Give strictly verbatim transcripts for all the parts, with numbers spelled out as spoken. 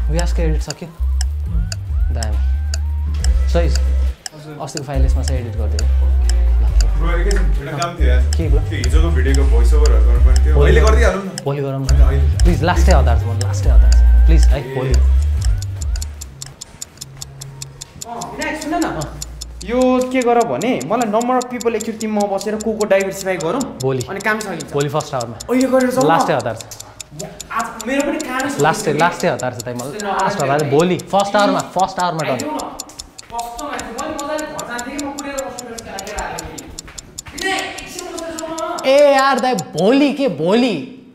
व्यासको edit सक्यो दामी सही अस्तिको फाइल यसमा चाहिँ एडिट गरिदियो ब्रो एकैछिन एउटा काम थियो यार के ब्रो हिजोको भिडियोको भोइस ओभरहरु गर्नुपर्ने थियो अहिले गरिदिहालौँ न भोलि गरौँ न प्लिज लास्टै हतार छ म लास्टै हतार छ प्लिज है भोलि विनायक सुन न यो के गर भने मलाई नम्बर अफ पिपल एकचोटि टिममा बसेर को को डाइभर्सिफाई गरौँ भोलि अनि काम सकिन्छ भोलि फर्स्ट आवरमा अहिले गरेर जाऊ लास्टै हतार छ आज मेरो पनि काम छ लास्टै लास्टै हतार छ ताइ मलाई लास्ट हतार भोलि फर्स्ट आवरमा फर्स्ट आवरमा डन ए यार दाइ भोलि के भोलि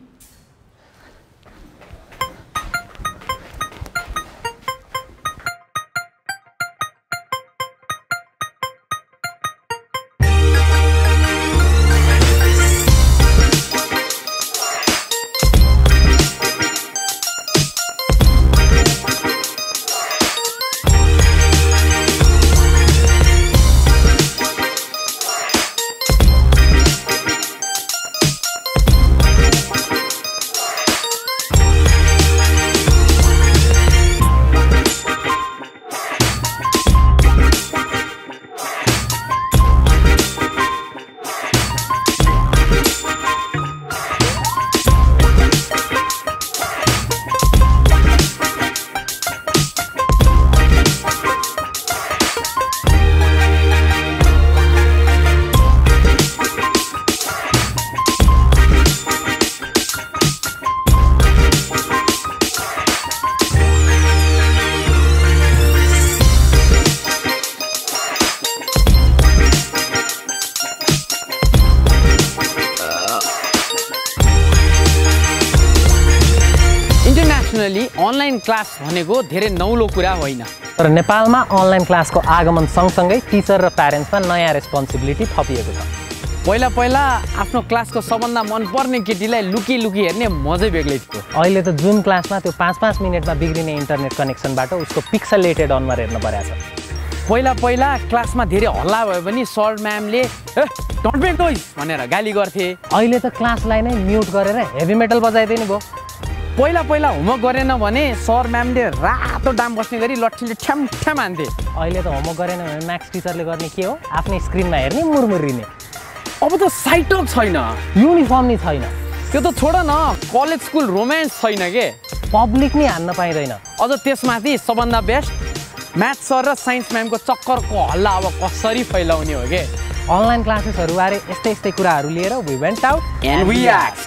अनलाइन क्लास भनेको धेरै नौलो कुरा होइन तर नेपालमा अनलाइन क्लासको आगमन सँगसँगै टिचर र प्यारेन्ट्समा नयाँ रेस्पोन्सिबिलिटी थपिएको छ पहिला पहिला आफ्नो क्लासको सबभन्दा मनपर्ने केटीलाई लुकी लुकी हेर्ने मजै बेग्लै थियो अहिले त जुन क्लासमा त्यो पाँच पाँच मिनटमा बिग्रिने इन्टरनेट कनेक्सनबाट उसको पिक्सलेटेड अनुहार हेर्न परेको छ पहिला पहिला क्लासमा धेरै हल्ला भयो पनि सर म्यामले ए डोन्ट मेक नोइज भनेर गाली गर्थे अहिले त क्लासलाई नै म्युट गरेर हेभी मेटल बजाइदिए नि भयो पहिला पहिला होमवर्क गरेन भने सर म्यामले रातो डाम बस्ने गरी लट्ठीले ठ्याम ठ्याम हान्थे अहिले त होमवर्क गरेन भने म्याथ्स टिचरले गर्ने के हो आफ्नै स्क्रिनमा हेर्ने मुरमुरिने अब त साइटक छैन युनिफर्म नि छैन त्यो त छोड न कलेज स्कुल रोमान्स छैन के पब्लिक नि हान्न पाइँदैन अझ त्यसमाथि सबभन्दा बेस्ट म्याथ्स सर र साइन्स म्यामको चक्करको हल्ला अब कसरी फैलाउने हो के अनलाइन क्लासेसहरू बारे यस्तै यस्तै कुराहरू लिएर we went out and we asked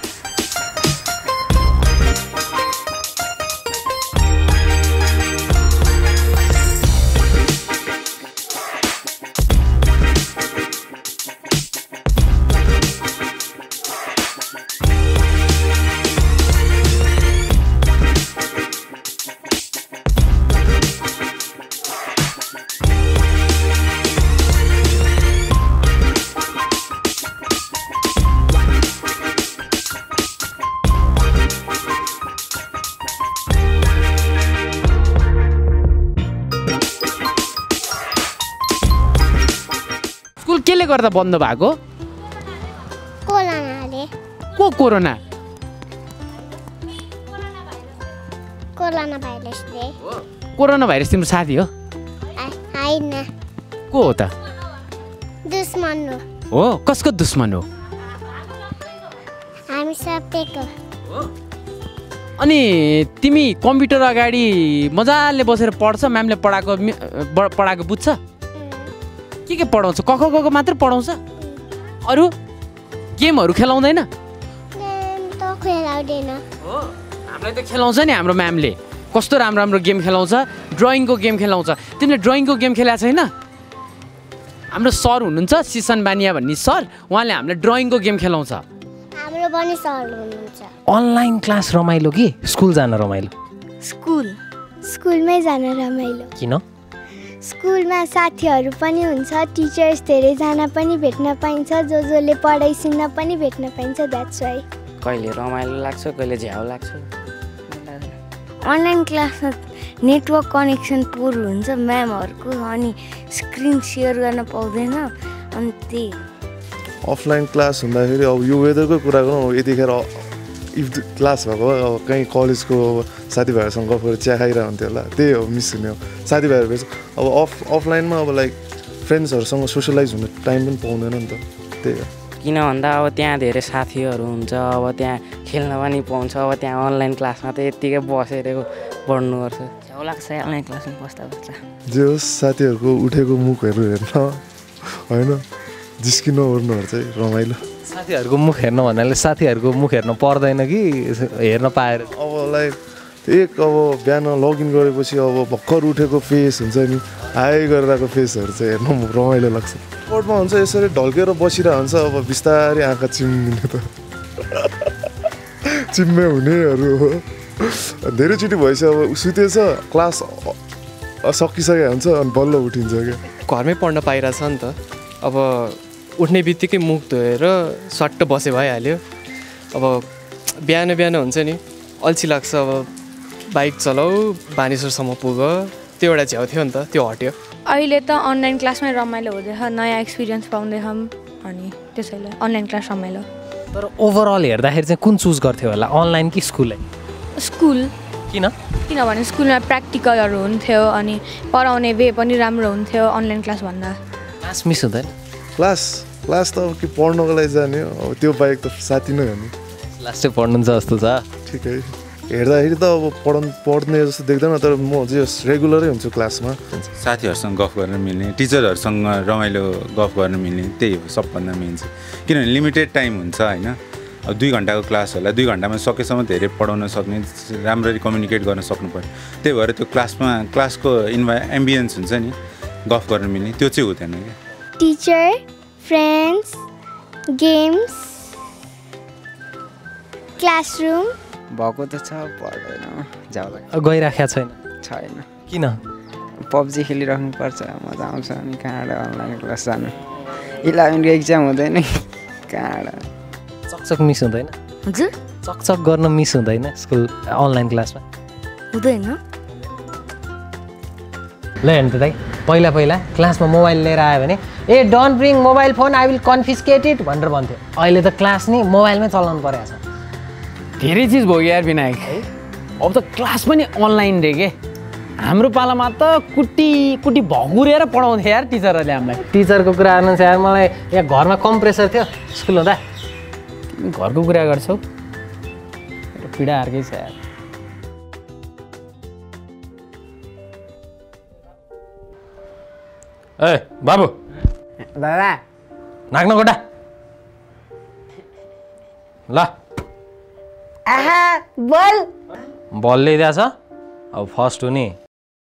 केले गर्दा बन्द भएको कोरोनाले को कोरोना कोरोना भाइरसले कोरोना भाइरस तिम्रो साथी हो हैन को हो त दुश्मन हो कसको दुश्मन हो हामी सबैको अनि तिमी कम्प्युटर अगाडि मजाले बसेर पढ्छ म्यामले पढाएको पढाएको बुझ्छ के के पढाउँछ क ख ग घ मात्र पढाउँछ अरू गेमहरू खेलाउँदैन त खेलाउँदैन हो हामीलाई त खेलाउँछ नि हाम्रो म्यामले कस्तो राम्रो राम्रो गेम खेलाउँछ ड्रइङको गेम खेलाउँछ तिमीले ड्रइङको गेम खेलाएको छैन हाम्रो सर हुनुहुन्छ सिसन बानिया भन्ने सर उहाँले हामीलाई ड्रइङको गेम खेलाउँछ हाम्रो पनि सर हुनुहुन्छ अनलाइन क्लास रमाइलो कि स्कुल जान रमाइलो स्कुल स्कुलमै जान रमाइलो किन स्कुलमा साथीहरू पनि हुन्छ टिचर्स धेरैजना पनि भेट्न पाइन्छ जो जसले पढाइसिन्न पनि भेट्न पाइन्छ द्याट्स वाइ कहिले रमाइलो लाग्छ कहिले झ्याउ लाग्छ अनलाइन क्लासमा नेटवर्क कनेक्सन पुर हुन्छ म्यामहरूको अनि स्क्रिन सेयर गर्न पाउँदैन अनि त्यही अफलाइन क्लास हुँदाखेरि अब यो वेदरको कुरा गरौँ यतिखेर इफ क्लास भएको अब कहीँ कलेजको साथीभाइहरूसँग गफ गरेर चिया खाइरहेको हुन्थ्यो होला त्यही हो मिस हुने हो साथीभाइहरू भेट्छ अब अफ अफलाइनमा अब लाइक फ्रेन्ड्सहरूसँग सोसियलाइज हुने टाइम पनि पाउँदैन नि त त्यही हो किन भन्दा अब त्यहाँ धेरै साथीहरू हुन्छ अब त्यहाँ खेल्न पनि पाउँछ अब त्यहाँ अनलाइन क्लासमा त यत्तिकै बसेर पढ्नुपर्छ झ्याउ लाग्छ अनलाइन क्लासमा बस्दा बस्दा जे होस् साथीहरूको उठेको मुखहरू हेर्न होइन जिस्किनु ओर्नुहरू चाहिँ रमाइलो साथीहरूको मुख हेर्न भन्नाले साथीहरूको मुख हेर्न पर्दैन कि हेर्न पाएर अब लाइक एक अब बिहान लगइन गरेपछि अब भर्खर उठेको फेस हुन्छ नि हाई गरिरहेको फेसहरू चाहिँ हेर्न रमाइलो लाग्छ कोर्टमा हुन्छ यसरी ढल्केर बसिरहेको हुन्छ अब बिस्तारै आँखा चिम्मिने त चिम्मे हुनेहरू हो धेरैचोटि भइसक्यो अब सुतेछ क्लास सकिसकेको हुन्छ अनि बल्ल उठिन्छ क्या घरमै पढ्न पाइरहेछ नि त अब उठ्ने बित्तिकै मुख धोएर सट्ट बसे भइहाल्यो अब बिहान बिहान हुन्छ नि अल्छी लाग्छ अब बाइक चलाऊ बानेश्वरसम्म पुग त्यो एउटा झ्याउ थियो नि त त्यो हट्यो अहिले त अनलाइन क्लासमै रमाइलो हुँदैछ नयाँ एक्सपिरियन्स पाउँदैछौँ अनि त्यसैले अनलाइन क्लास रमाइलो तर ओभरअल हेर्दाखेरि चाहिँ कुन चुज गर्थ्यो होला अनलाइन कि स्कुलै स्कुल किन किनभने स्कुलमा प्र्याक्टिकलहरू हुन्थ्यो अनि पढाउने वे पनि राम्रो हुन्थ्यो अनलाइन क्लास भन्दा क्लास मिस हुँदैन क्लास क्लास त अब के पढ्नको लागि जाने हो अब त्यो बाहेक त साथी नै हो नि क्लास चाहिँ पढ्नु जस्तो छ ठिकै हेर्दाखेरि त अब पढाउनु पढ्ने जस्तो देख्दैन तर म चाहिँ रेगुलरै हुन्छु क्लासमा साथीहरूसँग गफ गर्न मिल्ने टिचरहरूसँग रमाइलो गफ गर्न मिल्ने त्यही हो सबभन्दा मेन चाहिँ किनभने लिमिटेड टाइम हुन्छ होइन अब दुई घन्टाको क्लास होला दुई घन्टामा सकेसम्म धेरै पढाउन सक्ने राम्ररी कम्युनिकेट गर्न सक्नु पर्यो त्यही भएर त्यो क्लासमा क्लासको इन्भा एम्बियन्स हुन्छ नि गफ गर्न मिल्ने त्यो चाहिँ हुँदैन क्या टिचर फ्रेन्ड्स गेम्स क्लासरुम भएको त छ पढ्दैन झ्याउ लाग्छ गइराखेको छैन छैन किन पब्जी खेलिराख्नुपर्छ मजा आउँछ अनि कहाँबाट अनलाइन क्लास जानु इलेभेनको एक्जाम हुँदैन कहाँबाट चकचक मिस हुँदैन हजुर चकचक गर्न मिस हुँदैन स्कुल अनलाइन क्लासमा हुँदैन ल हेर्नु त दाइ पहिला पहिला क्लासमा मोबाइल लिएर आयो भने ए don't bring mobile phone I will confiscate it भनेर भन्थ्यो अहिले त क्लास नि मोबाइलमै चलाउनु परेको छ धेरै चिज भयो यार विनायक है अब त क्लास पनि अनलाइन रे के हाम्रो पालामा त कुटी कुटी भगुरेर पढाउँथे यार टिचरहरूले हामीलाई टिचरको कुरा गर्नु यार मलाई यहाँ घरमा कम प्रेसर थियो स्कुल हुँदा तिमी घरको कुरा गर्छौ पीडा अर्कै छ यार ए बाबु दादा नाग्न गोटा ल आहा बल बल ल्याइदिएछ अब फर्स्ट हो नि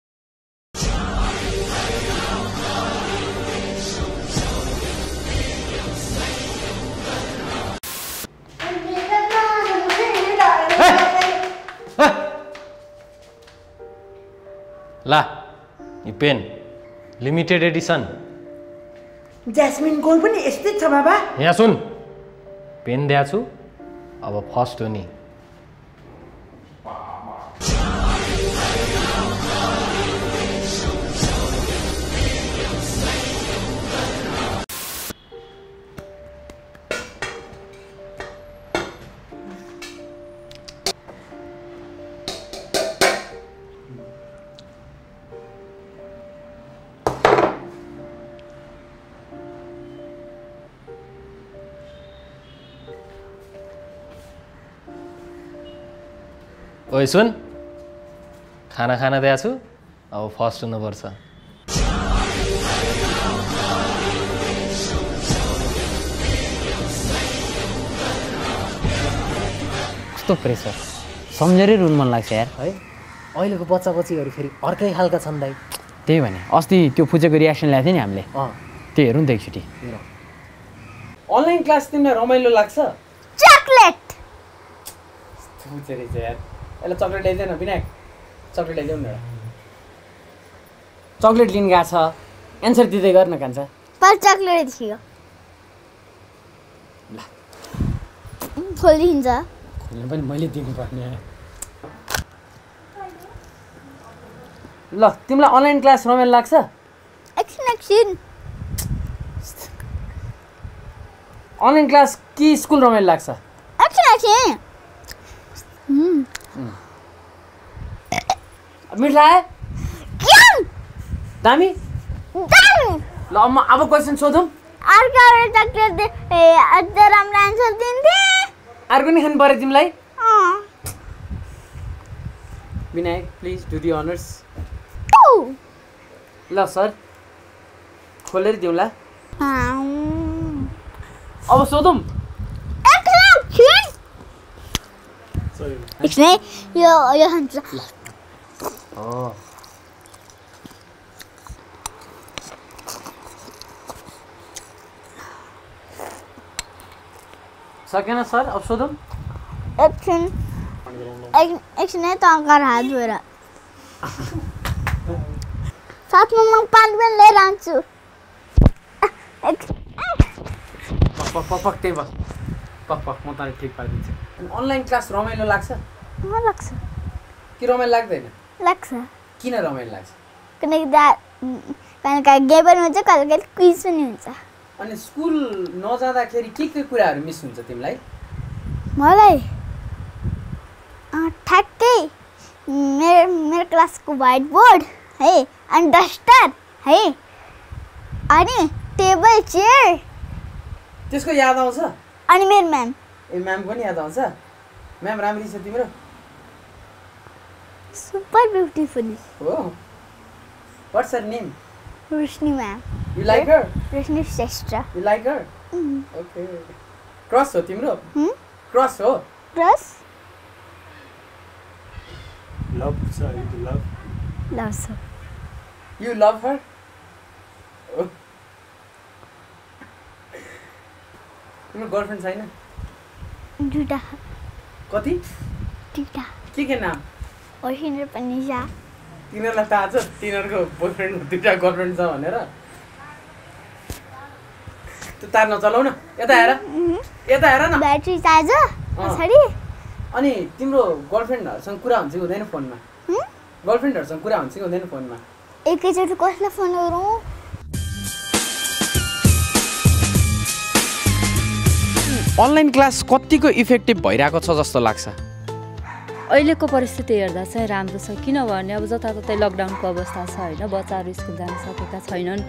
ला यो पेन लिमिटेड एडिसन ज्यास्मिन गोल पनि यस्तै छ बाबा यहाँ सुन पेन दिएको छु अब फर्स्ट हो नि ओइ सुन खाना खाना दिएको छु अब फर्स्ट हुनुपर्छ कस्तो प्रेसर सम्झेरै रुन मन लाग्छ यार है अहिलेको बच्चा बच्चीहरू फेरि अर्कै खालका छन् दाइ त्यही भने अस्ति त्यो फुचेको रियाक्सन ल्याएको थियो नि हामीले त्यो हेरौँ त एकचोटि अनलाइन क्लास तिमीलाई रमाइलो लाग्छ चकलेट यार यसलाई चक्लेट ल्याइदिएन विनायक चक्लेट ल्याइदेऊ न एउटा चक्लेट लिन गएको छ एन्सर दिँदै गर्न कान्छ पर चकलेट थियो खोलिन्छ खोल्नु पनि मैले दिनुपर्ने ल तिमीलाई अनलाइन क्लास रमाइलो लाग्छ एकछिन एकछिन अनलाइन क्लास कि स्कुल रमाइलो लाग्छ एकछिन एकछिन मिठो लाग्यो दामी ल अब क्वेसन सोधौँ अर्को एउटा चक्लेट दे ए अझ राम्रो आन्सर दिन्थे अर्को नि खानु पर्यो तिमीलाई Vinayak please do the honours ल सर खोलेर दिउँला अब सोधौँ एकछिन यो यो खान्छ सकेन सर अब सोधौँ एकछिन एकछिन है त अङ्कार हात धोएर साथमा म पानी पनि लिएर आउँछु पक पक पक त्यही बस पक पक म तँलाई ठिक पारिदिन्छु अनलाइन क्लास रमाइलो लाग्छ लाग्छ कि रमाइलो लाग्दैन लाग्छ किन रमाइलो लाग्छ किनकि कहिले काहीँ गेम पनि हुन्छ कहिले काहीँ क्विज पनि हुन्छ अनि स्कुल नजाँदाखेरि के के कुराहरू मिस हुन्छ तिमीलाई मलाई ठ्याक्कै मेरो मेरो क्लासको व्हाइट बोर्ड है अनि डस्टर है अनि टेबल चेयर त्यसको याद आउँछ अनि मेरो म्याम ए म्याम पनि याद आउँछ म्याम राम्री छ तिम्रो सुपर ब्युटिफुल हो what's her name Roshni ma'am you like her Roshni Shrestha you like her okay crush हो तिम्रो क्रस हो क्रस लभ छ यु लभ लभ छ यु लभ हर तिम्रो गर्लफ्रेन्ड छैन दुईटा कति दुईटा के के नाम अर्शिन र पनिजा तिनीहरूलाई थाहा छ तिनीहरूको बोयफ्रेन्ड दुईटा गर्लफ्रेन्ड छ भनेर त्यो तार नचलाउ न यता हेर यता हेर न ब्याट्री चार्ज पछाडि अनि तिम्रो गर्लफ्रेन्डहरूसँग कुरा हुन्छ कि हुँदैन फोनमा गर्लफ्रेन्डहरूसँग कुरा हुन्छ कि हुँदैन फोनमा एकैचोटि कसलाई फोन गरौँ अनलाइन क्लास कतिको इफेक्टिभ भइरहेको छ जस्तो लाग्छ अहिलेको परिस्थिति हेर्दा चाहिँ राम्रो छ किनभने अब जताततै लकडाउनको अवस्था छ होइन बच्चाहरू स्कुल जान सकेका छैनन्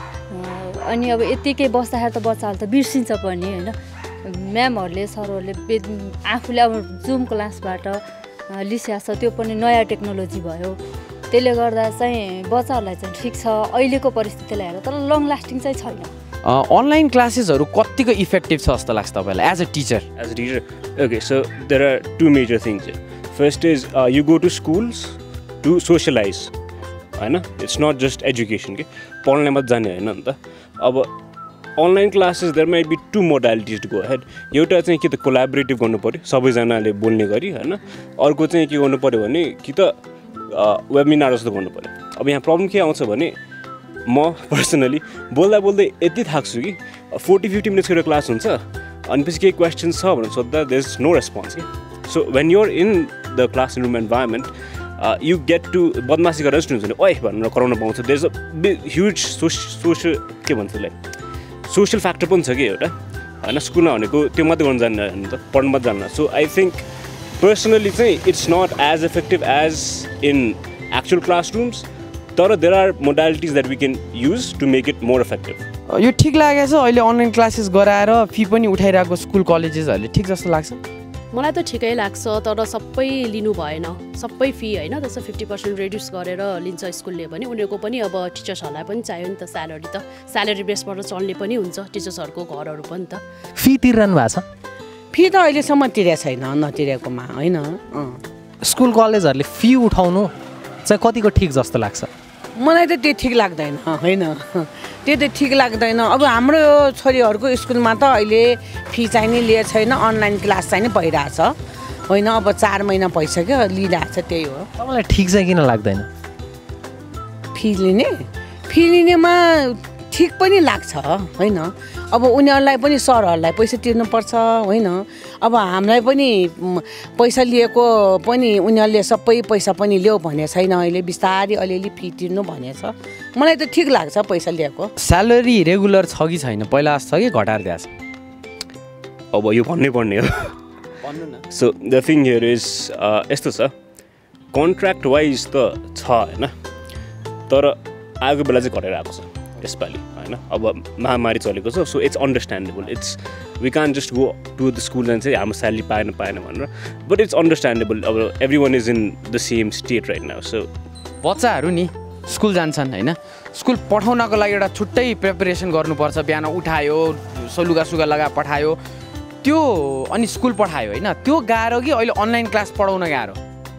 अनि अब यत्तिकै बस्दाखेरि त बच्चाहरू त बिर्सिन्छ पनि होइन म्यामहरूले सरहरूले आफूले अब जुम क्लासबाट लिस्या छ त्यो पनि नयाँ टेक्नोलोजी भयो त्यसले गर्दा चाहिँ बच्चाहरूलाई चाहिँ ठिक छ अहिलेको परिस्थितिलाई हेर्दा तर लङ लास्टिङ चाहिँ छैन अनलाइन क्लासेसहरू कतिको इफेक्टिभ छ जस्तो लाग्छ तपाईँलाई as a teacher as a teacher okay so there are two major things first is you go to schools to socialise होइन इट्स नट जस्ट एजुकेसन कि पढ्नै मात्र जाने होइन नि त अब online classes there might be two modalities to go ahead एउटा चाहिँ कि त कोलाबोरेटिभ गर्नु पऱ्यो सबैजनाले बोल्ने गरी होइन अर्को चाहिँ के गर्नु पऱ्यो भने कि त वेबिनार जस्तो गर्नु पऱ्यो अब यहाँ प्रब्लम के आउँछ भने म पर्सनली बोल्दा बोल्दै यति थाक्छु कि फोर्टी फिफ्टी मिनट्सको एउटा क्लास हुन्छ अनि पछि केही क्वेसन छ भनेर सोद्धा देयर इज नो रेस्पोन्स कि so when you're in the class room environment you get to बदमासी गरेर जस्तो हुन्छ भने ओए भनेर कराउन पाउँछ there is a be huge so social के भन्छ त्यसलाई सोसियल फ्याक्टर पनि छ कि एउटा होइन स्कुलमा भनेको त्यो मात्रै गर्नु जान्न नि त पढ्नु मात्रै जान्न सो आई थिङ्क पर्सनली चाहिँ it's not as effective as in actual classrooms तर there are modalities that we can use to make it more effective यो ठिक लागेको छ अहिले अनलाइन क्लासेस गराएर फी पनि उठाइरहेको स्कुल कलेजेसहरूले ठिक जस्तो लाग्छ मलाई त ठिकै लाग्छ तर सबै लिनु भएन सबै फी होइन त्यसो फिफ्टी पर्सेन्ट रिड्युस गरेर लिन्छ स्कुलले भने उनीहरूको पनि अब टिचर्सहरूलाई पनि चाहियो नि त स्यालेरी त स्यालेरी बेसबाट चल्ने पनि हुन्छ टिचर्सहरूको घरहरू पनि त फी तिरिरहनु भएको छ फी त अहिलेसम्म तिरेको छैन नतिरेकोमा होइन स्कुल कलेजहरूले फी उठाउनु चाहिँ कतिको ठिक जस्तो लाग्छ मलाई त त्यो ठिक लाग्दैन होइन त्यो त ठिक लाग्दैन अब हाम्रो छोरीहरूको स्कुलमा त अहिले फी चाहिँ नि लिएको छैन अनलाइन क्लास चाहिँ नि भइरहेछ होइन अब चार महिना भइसक्यो लिइरहेछ त्यही हो तपाईँलाई ठिक चाहिँ किन लाग्दैन फी लिने फी लिनेमा ठिक पनि लाग्छ होइन अब उनीहरूलाई पनि सरहरूलाई पैसा तिर्नुपर्छ होइन अब हामीलाई पनि पैसा लिएको पनि उनीहरूले सबै पैसा पनि ल्याऊ भनेको छैन अहिले बिस्तारै अलिअलि फी तिर्नु भनेछ मलाई त ठिक लाग्छ पैसा लिएको स्यालेरी रेगुलर छ कि छैन पहिला छ कि घटाएर दिएको छ अब यो भन्नै पर्ने हो so the thing here is यस्तो छ कन्ट्र्याक्ट वाइज त छ होइन तर आएको बेला चाहिँ घटेर आएको छ यसपालि होइन अब महामारी चलेको छ so it's understandable it's we can just go to the school and चाहिँ हाम्रो स्यालेरी पाएन पाएन भनेर बट इट्स अन्डरस्ट्यान्डेबल अब everyone is in the same state right now so बच्चाहरू नि स्कुल जान्छन् होइन स्कुल पठाउनको लागि एउटा छुट्टै प्रिपरेसन गर्नुपर्छ बिहान उठायो लुगा सुगा लगाएर पठायो त्यो अनि स्कुल पठायो होइन त्यो गाह्रो कि अहिले अनलाइन क्लास पढाउन गाह्रो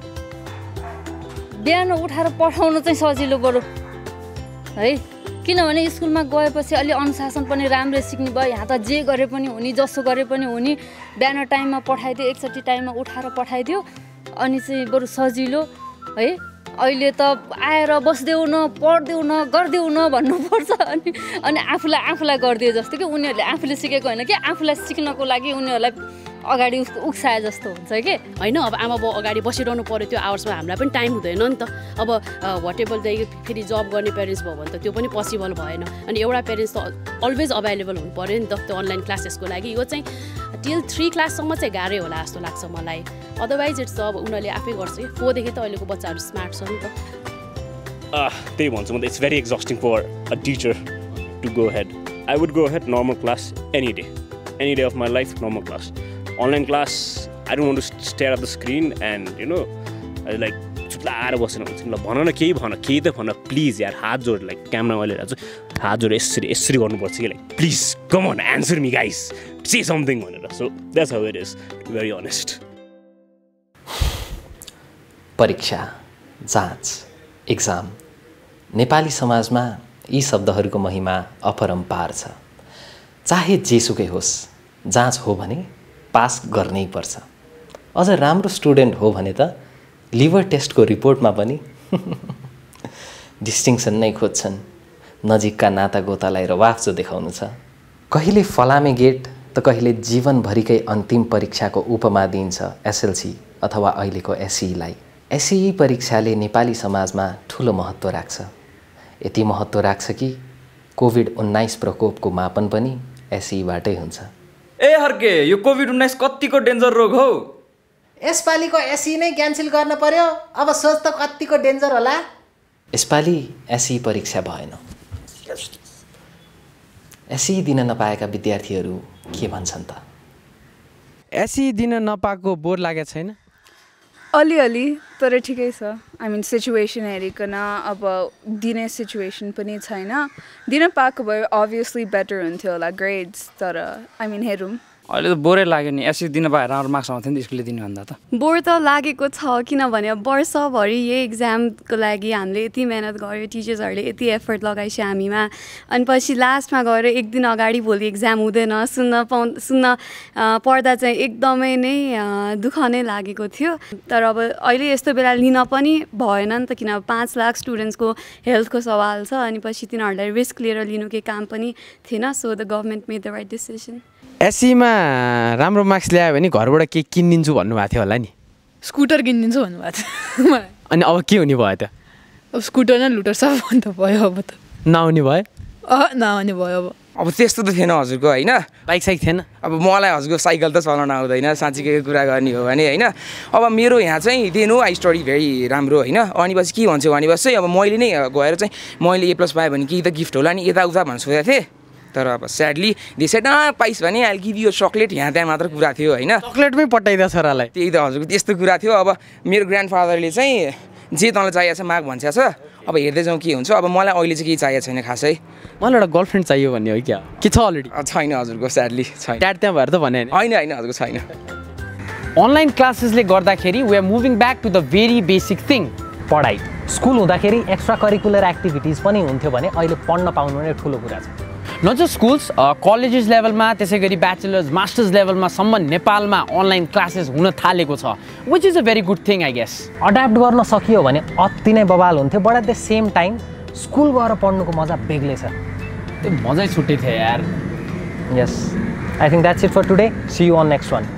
बिहान उठाएर पठाउनु चाहिँ सजिलो बरु है किनभने स्कुलमा गएपछि अलि अनुशासन पनि राम्रै सिक्ने भयो यहाँ त जे गरे पनि हुने जसो गरे पनि हुने बिहान टाइममा पठाइदियो एकचोटि टाइममा उठाएर पठाइदियो अनि चाहिँ बरु सजिलो है अहिले त आएर बस्देऊ न पढ्देऊ न गरिदेऊ न भन्नुपर्छ अनि अनि आफूलाई आफूलाई गरिदियो जस्तो कि उनीहरूले आफूले सिकेको होइन कि आफूलाई सिक्नको लागि उनीहरूलाई अगाडि उक्साए जस्तो हुन्छ कि होइन अब आमा बाउ अगाडि बसिरहनु पऱ्यो त्यो आवर्समा हामीलाई पनि टाइम हुँदैन नि त अब वाट एभर द फेरि जब गर्ने पेरेन्ट्स भयो भने त त्यो पनि पोसिबल भएन अनि एउटा पेरेन्ट्स त अलवेज अभाइलेबल हुनु पऱ्यो नि त त्यो अनलाइन क्लासेसको लागि यो चाहिँ टिल थ्री क्लाससम्म चाहिँ गाह्रै होला जस्तो लाग्छ मलाई अदरवाइज इट्स त अब उनीहरूले आफै गर्छ कि फोरदेखि त अहिलेको बच्चाहरू स्मार्ट छ नि त त्यही भन्छु म त it's very exhausting for a teacher to go ahead I would go ahead normal class any day any day of my life normal class online class I don't want to stare at the screen and you know like चुप्लाएर बसेर हुन्छ ल भन न केही भन केही त भन प्लिज यार हात जोड लाइक क्यामेरा मैले चाहिँ हात जोड यसरी यसरी गर्नुपर्छ कि like please come on answer me guys say something भनेर so that's how it is to very honest परीक्षा जाँच एक्जाम नेपाली समाजमा यी शब्दहरूको महिमा अपरम्पार छ चाहे जेसुकै होस् जाँच हो भने पास गर्नै पर्छ अझ राम्रो स्टुडेन्ट हो भने त लिभर टेस्टको रिपोर्टमा पनि डिस्टिङसन नै खोज्छन् नजिकका नाता गोतालाई रवाफजो देखाउनु छ कहिले फलामे गेट त कहिले जीवनभरिकै अन्तिम परीक्षाको उपमा दिइन्छ एसएलसी अथवा अहिलेको एसईलाई एसई परीक्षाले नेपाली समाजमा ठुलो महत्त्व राख्छ यति महत्त्व राख्छ कि कोभिड उन्नाइस प्रकोपको मापन पनि एसईबाटै हुन्छ ए हर्के यो कोभिड उन्नाइस कतिको डेन्जर रोग हो यसपालिको एसई नै क्यान्सल गर्न पर्यो अब सोच त कतिको डेन्जर होला यसपालि एसई परीक्षा भएन एसई दिन नपाएका विद्यार्थीहरू के भन्छन् त एसई दिन नपाएको बोर लागेको छैन अलिअलि तर ठिकै छ आई मिन सिचुएसन हेरिकन अब दिने सिचुएसन पनि छैन दिन पाएको भए अभियसली बेटर हुन्थ्यो होला ग्रेड्स तर आई मिन हेरौँ अहिले त बोरै लाग्यो नि एसई दिन पाएर राम्रो मार्क्स आउँथ्यो नि स्कुलले दिनुभन्दा त बोर त लागेको छ किनभने वर्षभरि यही इक्जामको लागि हामीले यति मेहनत गऱ्यो टिचर्सहरूले यति एफर्ट लगाइछ हामीमा अनि पछि लास्टमा गएर एक दिन अगाडि भोलि इक्जाम हुँदैन सुन्न पाउ सुन्न पढ्दा चाहिँ एकदमै नै दुःख नै लागेको थियो तर अब अहिले यस्तो बेला लिन पनि भएन नि त किन पाँच लाख स्टुडेन्ट्सको हेल्थको सवाल छ अनि पछि तिनीहरूलाई रिस्क लिएर लिनु केही काम पनि थिएन so the government made the right decision एसईमा राम्रो मार्क्स ल्यायो भने घरबाट के किनिदिन्छु भन्नुभएको थियो होला नि स्कुटर किनिदिन्छु भन्नुभएको थियो अनि अब के हुने भयो त अब स्कुटर न लुटर सब अन्त भयो अब त नआउने भयो अह नआउने भयो अब अब त्यस्तो त थिएन हजुरको होइन बाइक साइक थिएन अब मलाई हजुरको साइकल त चलाउन आउँदैन साँच्चीकै कुरा गर्ने हो भने होइन अब मेरो यहाँ चाहिँ they know I study very राम्रो होइन अनि पछि के भन्छु भनेपछि चाहिँ अब मैले नै गएर चाहिँ मैले ए प्लस पाएँ भने केही त गिफ्ट होला नि यताउता भनेर सोचेको थिएँ तर अब स्याडली देशै न पाइस भने अहिले गिभ यो चक्लेट यहाँ त्यहाँ मात्र कुरा थियो होइन चक्लेटमै पठाइदियो छोरालाई त्यही त हजुरको त्यस्तो कुरा थियो अब मेरो ग्रान्ड फादरले चाहिँ जे तँलाई चाहिएको छ माग भन्छ छ अब हेर्दै जाउँ के हुन्छ अब मलाई अहिले चाहिँ केही चाहिएको छैन खासै मलाई एउटा गर्लफ्रेन्ड चाहियो भन्ने हो क्या के छ अलरेडी छैन हजुरको स्याडली छैन ड्याड त्यहाँ भएर त भने होइन होइन हजुरको छैन अनलाइन क्लासेसले गर्दाखेरि we are moving back to the very basic thing पढाइ स्कुल हुँदाखेरि एक्स्ट्रा करिकुलर एक्टिभिटिज पनि हुन्थ्यो भने अहिले पढ्न पाउनु नै ठुलो कुरा छ न जस्ट स्कुल्स कलेजेस लेभलमा त्यसै गरी ब्याचलर्स मास्टर्स लेभलमा सम्म नेपालमा अनलाइन क्लासेस हुन थालेको छ which is a very good thing I guess adapt गर्न सकियो भने अति नै बवाल हुन्थ्यो but at the same time school गएर पढ्नुको मजा बेग्लै छ त्यो मजै छुट्टै थियो यार yes I think that's it for today see you on next one